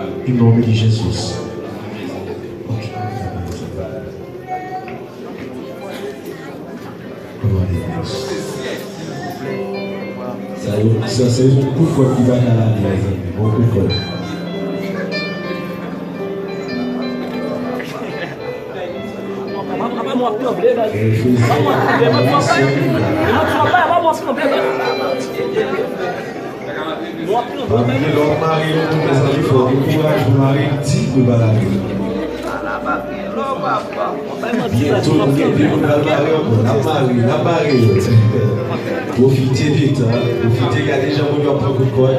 Em nome de Jesus. Glória a Deus. Se vocês vão por fora que vai calar Deus, vão por fora. Profitez du temps, profitez, regardez, j'ai envie de prendre le code.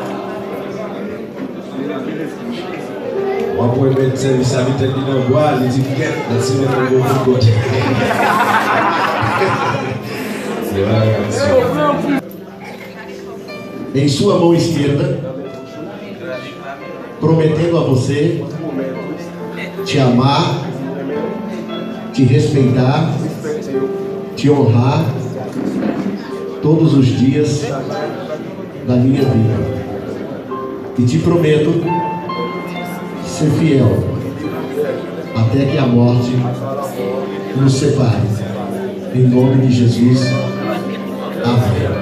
On va mettre service à l'Italie dans le bois, les étiquettes, merci de mettre le code. Em sua mão esquerda, prometendo a você te amar, te respeitar, te honrar todos os dias da minha vida. E te prometo ser fiel até que a morte nos separe. Em nome de Jesus. Amém.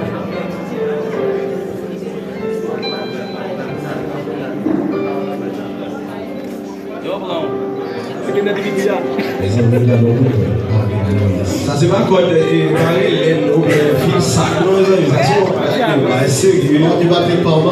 Ça c'est pas quoi et fil sacré, é sérieux. Pode bater palma.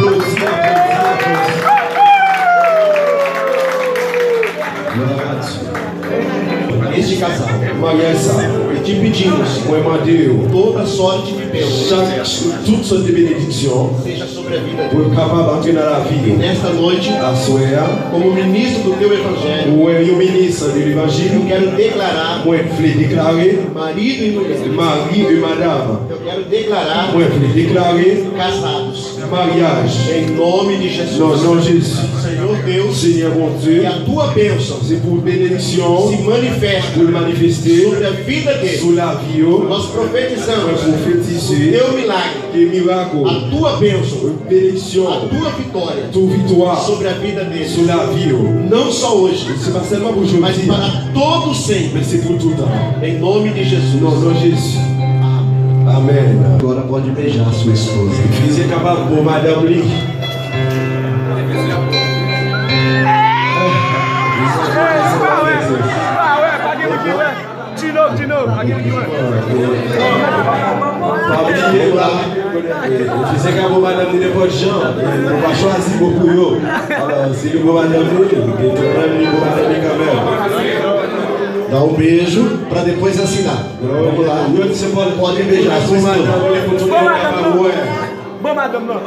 Este casal, e te pedimos toda sorte de bênçãos, toute sorte de bénédiction, seja sobre a vida pour capable d'entrer dans la vie. nesta noite, À soir, como ministro do teu evangelho, ou un ministre de eu l'évangile, quero declarar moi je voulais déclarer marido e mulher. mari et madame. Eu quero declarar Moi je voulais déclarer casados. mariage. Em nome de Jesus. Non, non, Jésus. Senhor Deus, Seigneur mon e Dieu, a tua bênção c'est pour bénédiction, se manifesta pour le manifester sobre a vida dele. sous la vie. Nós profetizamos Prophétiser teu milagre, des miracles, a tua bênção, bénédiction, a tua vitória toute victoire sobre a vida sous dele. la vie. Não só hoje, C'est pas seulement pour mas aujourd'hui, para todo sempre. mais c'est pour tout le temps. Em nome de Jesus. Non, non, Jésus. Amém. Amen. Agora pode beijar a sua esposa. Vous êtes capable pour Madame Lee. Je sais qu'à Madame Lee, n'importe gens, on va choisir beaucoup. Alors, c'est le Madame Lee, et tout le monde Madame Lee quand même. Dá beijo para depois assinar. Vamos lá. Você pode beijar a sua esposa. Bon madame non.